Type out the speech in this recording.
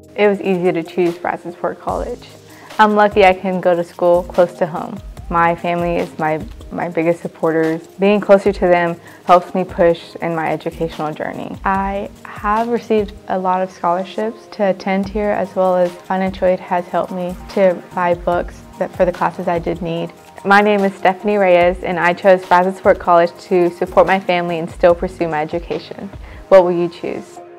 It was easy to choose Brazosport College. I'm lucky I can go to school close to home. My family is my biggest supporters. Being closer to them helps me push in my educational journey. I have received a lot of scholarships to attend here, as well as financial aid has helped me to buy books for the classes I did need. My name is Stephanie Reyes, and I chose Brazosport College to support my family and still pursue my education. What will you choose?